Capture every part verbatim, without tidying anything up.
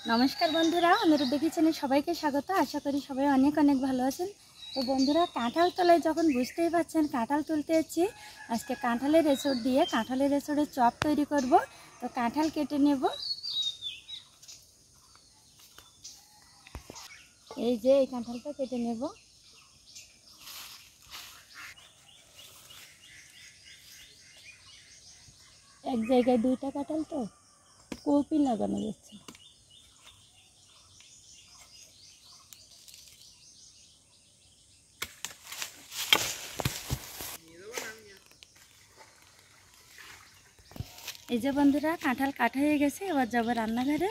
नमस्कार बंधुरा अनुरुद्धि किचेने सबाइके स्वागत। आशा करी सबाई अनेक अनेक भालो आछेन। तो बंधुरा काँठाल तलाय जखन बुझतेई पारछेन काँठाल तुलते एसेछि। आजके काँठालेर एचोड़ दिए काँठालेर एचोड़ेर चप तैरी करब। तो काँठाल केटे नेब। এই যে এই কাঁঠালটা কেটে নেব। এক জায়গায় দুইটা কাঁঠাল তো কপি লাগানো যাচ্ছে। এই যে বন্ধুরা কাঁঠাল কাটা হয়ে গেছে, এবার যাব রান্নাঘরে।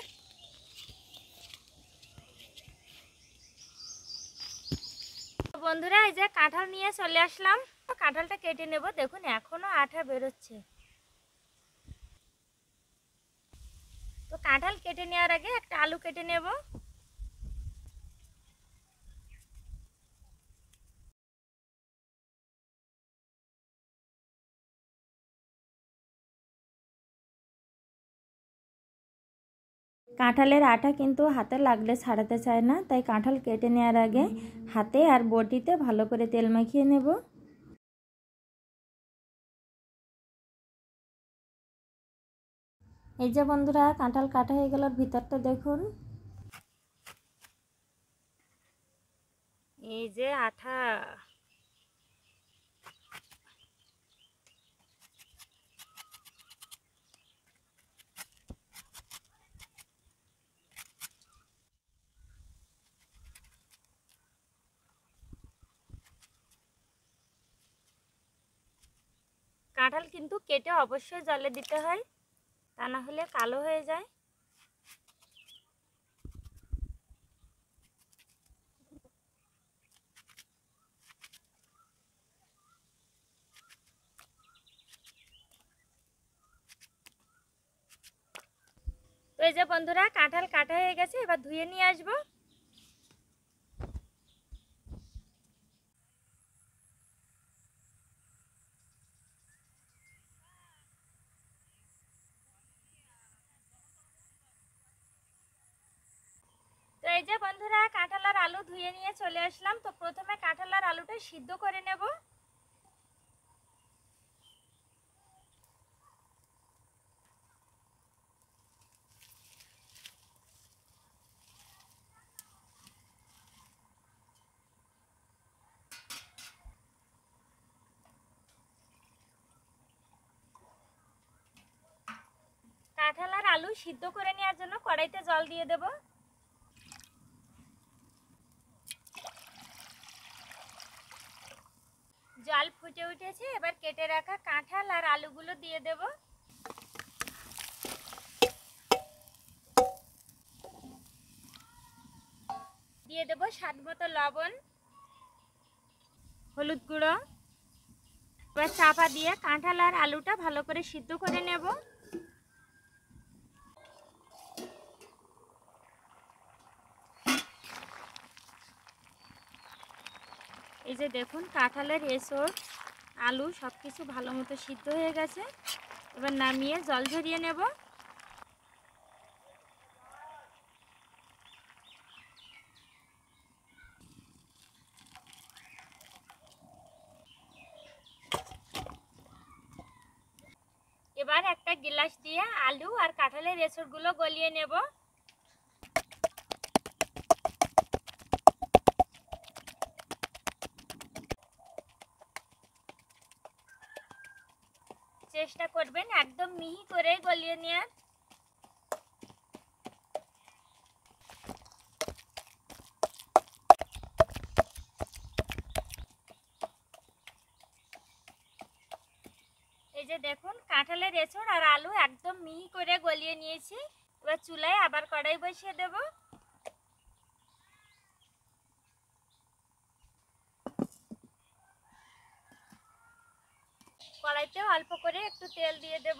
বন্ধুরা এই যে কাঁঠাল নিয়ে চলে আসলাম। কাঁঠালটা কেটে নেব। দেখুন এখনো আঠা বেরোচ্ছে। তো কাঁঠাল কেটে নেওয়ার আগে একটা আলু কেটে নেব। কাঁঠালের আঠা কিন্তু হাতে লাগলে ছাড়াতে চায় না, তাই কাঁঠাল কেটে নেওয়ার আগে হাতে আর বটিতে ভালো করে তেল মাখিয়ে নেব। এই যে বন্ধুরা কাঁঠাল কাটা হয়ে গেল, ভিতরটা দেখুন। এই যে আঠা। কাঁঠাল কিন্তু কেটে অবশ্যই জলে দিতে হয়, তা না হলে কালো হয়ে যায়। তো এই যে বন্ধুরা কাঁঠাল কাটা হয়ে গেছে, এবার ধুয়ে নিয়ে আসবো। তো এই যে বন্ধুরা কাঁঠাল আর আলু ধুয়ে নিয়ে চলে আসলাম। তো প্রথমে কাঁঠাল আর আলুটা সিদ্ধ করে নেব। কাঁঠাল আর আলু সিদ্ধ করে নেওয়ার জন্য কড়াইতে জল দিয়ে দেব। জল ফুটে উঠেছে, এবার কেটে রাখা কাঁঠাল আর আলুগুলো দিয়ে দেব। দিয়ে দেব স্বাদ মতো লবণ, হলুদ গুঁড়ো। এবার চাপা দিয়ে কাঁঠাল আর আলুটা ভালো করে সিদ্ধ করে নেব। এই যে দেখুন কাঁঠালের এঁচড় আলু সব কিছু ভালো মতো সিদ্ধ হয়ে গেছে। এবার নামিয়ে জল ঝরিয়ে নেব। এবার একটা গ্লাস দিয়ে আলু আর কাঁঠালের এঁচড়গুলো গলিয়ে নেব। চেষ্টা করবেন একদম মিহি করে গলিয়ে নেওয়ার। এই যে দেখুন কাঁঠালের এঁচড় আর আলু একদম মিহি করে গলিয়ে নিয়েছি। এবার চুলায় আবার কড়াই বসিয়ে দেব। কড়াইতে অল্প করে একটু তেল দিয়ে দেব।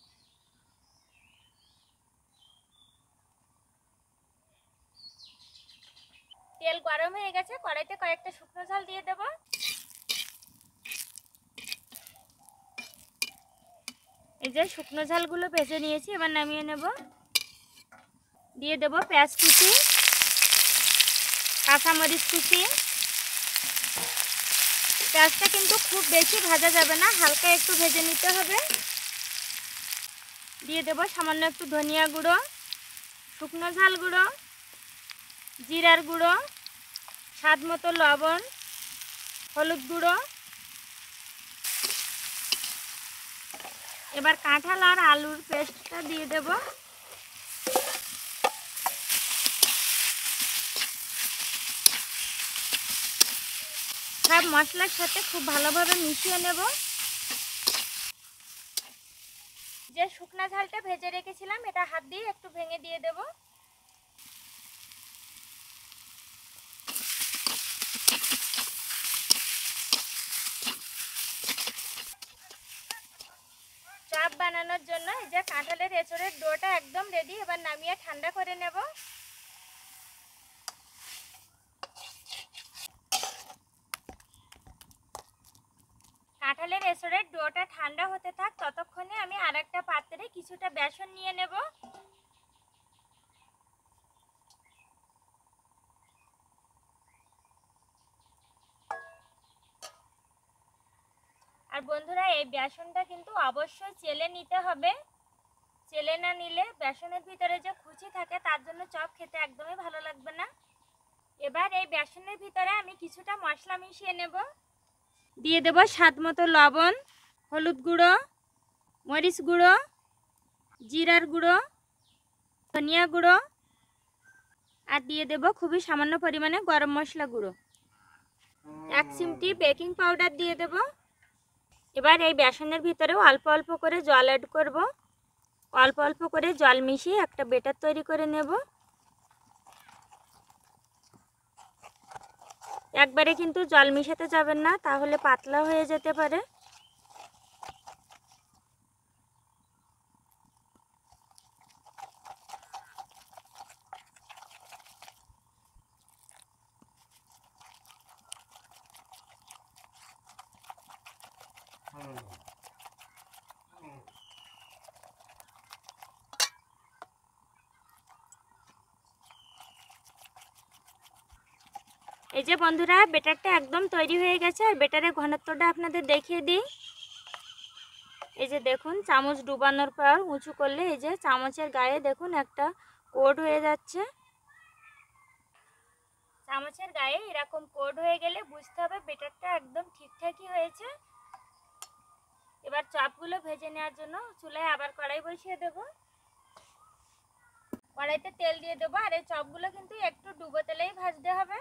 তেল গরম হয়ে গেছে, কড়াইতে কয়েকটা শুকনো ঝাল দিয়ে দেব। এই যে শুকনো ঝালগুলো ভেজে নিয়েছি, এবার নামিয়ে নেব। দিয়ে দেব পেঁয়াজ কুচি, কাঁচামরিচ কুচি। পেঁয়াজটা কিন্তু খুব বেশি ভাজা যাবে না, হালকা একটু ভেজে নিতে হবে। দিয়ে দেব সামান্য একটু ধনিয়া গুঁড়ো, শুকনো ঝাল গুঁড়ো, জিরার গুঁড়ো, স্বাদ মতো লবণ, হলুদ গুঁড়ো। এবার কাঁঠাল আর আলুর পেস্টটা দিয়ে দেব। সব মশলার সাথে খুব ভালোভাবে মিশিয়ে নেব। যে শুকনো ঝালটা ভেজে রেখেছিলাম এটা হাত দিয়ে একটু ভেঙে দিয়ে দেব। চাপ বানানোর জন্য এই যে কাঁঠালের এঁচড়ের ডোটা একদম রেডি। এবার নামিয়ে ঠান্ডা করে নেব। কাঁঠালের এঁচড়ের ডোটা ঠান্ডা হতে থাক, ততক্ষণে আমি আরেকটা পাত্রে কিছুটা বেসন নিয়ে নেব। আর বন্ধুরা এই বেসনটা কিন্তু অবশ্যই চেলে নিতে হবে। চেলে না নিলে বেসনের ভিতরে যে খুচি থাকে তার জন্য চপ খেতে একদমই ভালো লাগবে না। এবার এই বেসনের ভিতরে আমি কিছুটা মশলা মিশিয়ে নেব। দিয়ে দেব স্বাদ মতো লবণ, হলুদ গুঁড়ো, মরিচ গুঁড়ো, জিরার গুঁড়ো, ধনিয়া গুঁড়ো, আর দিয়ে দেব খুবই সামান্য পরিমাণে গরম মশলা গুঁড়ো। এক চিমটি বেকিং পাউডার দিয়ে দেব। এবার এই বেসনের ভিতরেও অল্প অল্প করে জল অ্যাড করব। অল্প অল্প করে জল মিশিয়ে একটা বেটার তৈরি করে নেব। একবারে কিন্তু জল মিশাতে যাবেন না, তাহলে পাতলা হয়ে যেতে পারে। এই যে বন্ধুরা বেটারটা একদম তৈরি হয়ে গেছে। আর বেটারের ঘনত্বটা আপনাদের দেখিয়ে দিই। এই যে দেখুন, চামচ ডুবানোর পর উঁচু করলে এই যে চামচের গায়ে দেখুন একটা কোড হয়ে যাচ্ছে। চামচের গায়ে এরকম কোড হয়ে গেলে বুঝতে হবে বেটারটা একদম ঠিকঠাকই হয়েছে। এবার চপগুলো ভেজে নেওয়ার জন্য চুলায় আবার কড়াই বসিয়ে দেব। কড়াইতে তেল দিয়ে দেবো। আর এই চপগুলো কিন্তু একটু ডুবো তেলেই ভাজতে হবে।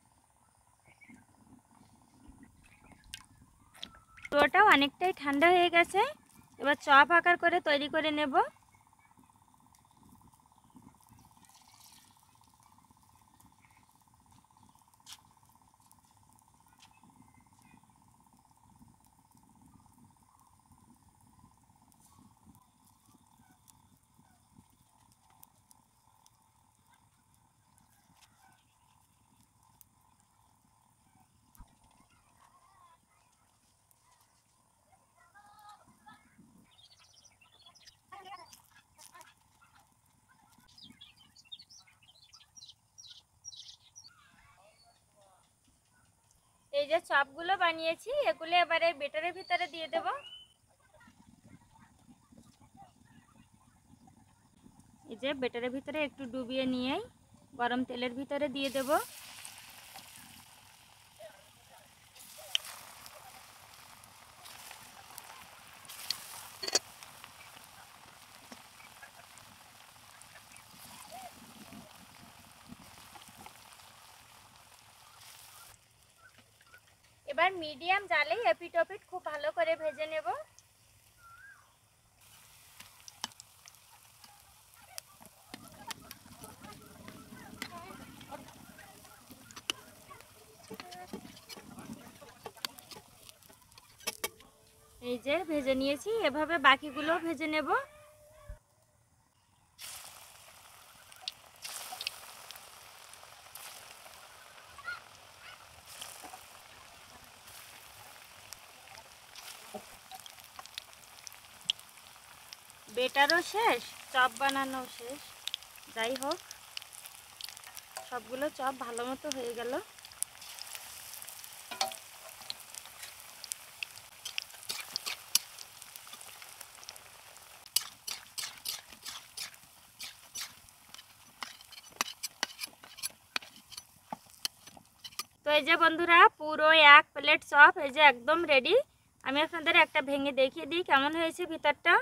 ডোটাও অনেকটাই ঠান্ডা হয়ে গেছে। এবার চপ আকার করে তৈরি করে নেব। এই যে চপগুলো বানিয়েছি এগুলো এবারে বেটারের ভিতরে দিয়ে দেব। এই যে বেটারের ভিতরে একটু ডুবিয়ে নিয়েই গরম তেলের ভিতরে দিয়ে দেব। এবার মিডিয়াম জালে এপিট ওপিট খুব ভালো করে ভেজে নেব। এই যে ভেজে নিয়েছি, এভাবে বাকিগুলো ভেজে নেব। বেটারও শেষ, চপ বানানো শেষ। যাই হোক, সবগুলো চপ ভালো মতো হয়ে গেল। তো এই যে বন্ধুরা, পুরো এক প্লেট চপ এই যে একদম রেডি। আমি আপনাদের একটা ভেঙে দেখিয়ে দিই কেমন হয়েছে ভিতরটা।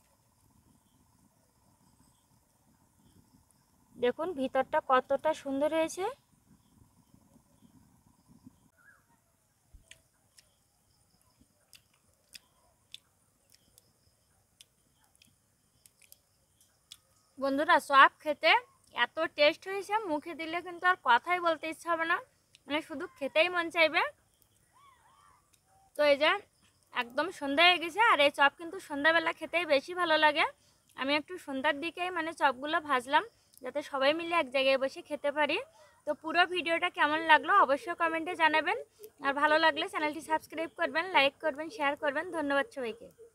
দেখুন ভিতরটা কতটা সুন্দর হয়েছে। বন্ধুরা চপ খেতে এত টেস্ট হয়েছে, মুখে দিলে কিন্তু আর কথাই বলতে ইচ্ছা হবে না, মানে শুধু খেতেই মন চাইবে। তো এই যে একদম সন্ধ্যা হয়ে গেছে, আর এই চপ কিন্তু সন্ধ্যাবেলা খেতেই বেশি ভালো লাগে। আমি একটু সন্ধ্যার দিকেই মানে চপগুলো ভাজলাম, যাতে সবাই মিলে এক জায়গায় বসে খেতে পারি। তো পুরো ভিডিওটা কেমন লাগলো অবশ্যই কমেন্টে জানাবেন, আর ভালো লাগলে চ্যানেলটি সাবস্ক্রাইব করবেন, লাইক করবেন, শেয়ার করবেন। ধন্যবাদ সবাইকে।